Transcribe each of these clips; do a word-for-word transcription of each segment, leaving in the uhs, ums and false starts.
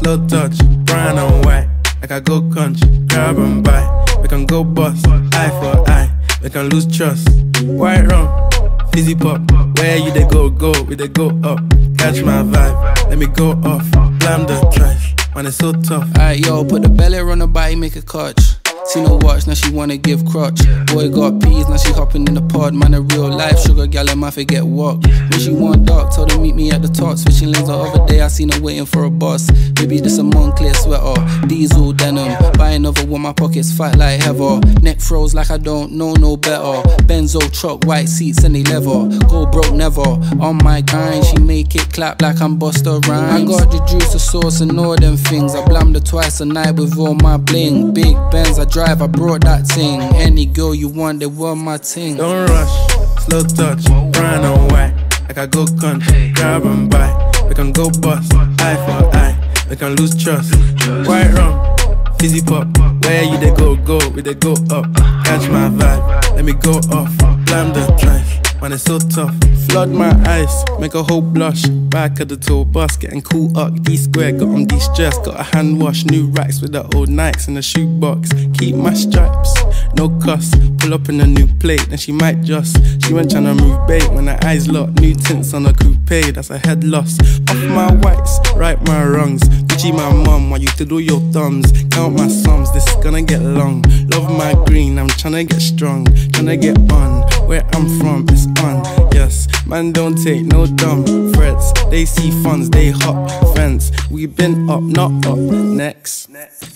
slow touch, brown and white. Like I go country, grab and buy. We can go bust, eye for eye. We can lose trust. White rum, fizzy pop. Where you they go, go, we they go up. Catch my vibe, let me go off. Blam the trash, man it's so tough. Alright yo, put the belly on her body, make a catch. Seen her watch, now she wanna give crutch. Boy got peas, now she hopping in the pod. Man a real life sugar gal, and my forget walk. When she want dark, told her meet me at the top. Switching lanes the other day, I seen her waiting for a bus. Maybe this a Moncler sweater, diesel denim. Buy another one, my pockets fat like heather. Neck froze like I don't know no better. Benzo truck, white seats and they leather. Go broke never, on my grind. She make it clap like I'm Busta Rhymes. I got the juice, the sauce and all them things. I blammed her twice a night with all my bling. Big Benz, I drive, I brought that thing. Any girl you want, they want my ting. Don't rush, slow touch, brown and white. Like I go country, grab and buy. We can go bust, eye for eye. We can lose trust. White rum, fizzy pop. Where you they go, go, we they go up. Catch my vibe, let me go off. Blam the trash, man it's so tough. Flood my eyes, make a whole blush. Back of the tour bus, getting cool up. D-square, got on de-stress. Got a hand wash, new racks with the old Nikes in the shoebox. Keep my stripes, no cuss. Pull up in a new plate, then she might just. She went tryna move bait when her eyes locked. New tints on a coupe, that's a head loss. Off my whites, right my wrongs. Gucci my mum, while you to do your thumbs. Count my sums, this is gonna get long. Love my green, I'm tryna get strong. Tryna get on, where I'm from, it's on. Yes, man don't take no dumb threats. They see funds, they hop fence. We been up, not up, next.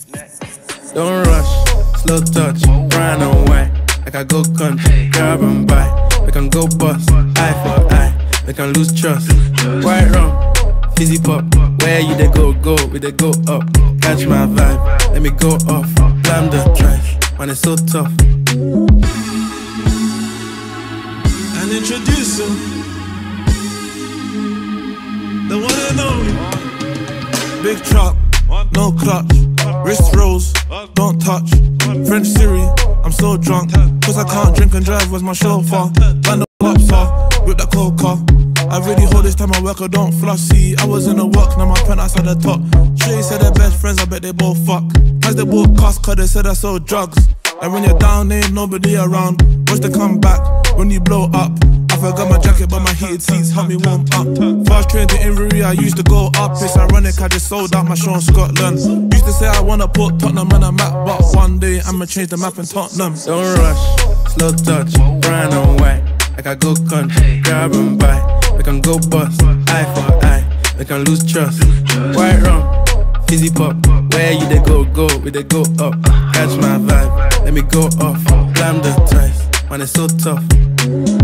Don't rush, slow touch, brown and white. Like I go country, grab and buy. We can go bust, eye for eye. We can lose trust. White rum, fizzy pop. Where you they go, go, we they go up. Catch my vibe, let me go off. Blam the trash, man it's so tough. And introduce him, the one and only. Big truck, no clutch. Wrist rolls, don't touch. French Siri, I'm so drunk. Cause I can't drink and drive, where's my chauffeur? Band the pops are, with that cold car. I really hold this time I work, I don't flossy. I was in the work, now my penthouse at the top. Shay said they're best friends, I bet they both fuck. As they both cost, cause they said I sold drugs. And when you're down, ain't nobody around. Watch the comeback, when you blow up. I forgot my jacket, but my heated seats help me warm up. Fast train to Inverie, I used to go up. It's ironic, I just sold out my show in Scotland. Used to say I wanna put Tottenham on a map, but one day I'ma change the map in Tottenham. Don't rush, slow touch, brown and white. Like I go country, grab and buy. We can go bust, eye for eye. We can lose trust. White rum, fizzy pop. Where you they go, go, we they go up. Catch my vibe, let me go off. Blam the trash, man it's so tough.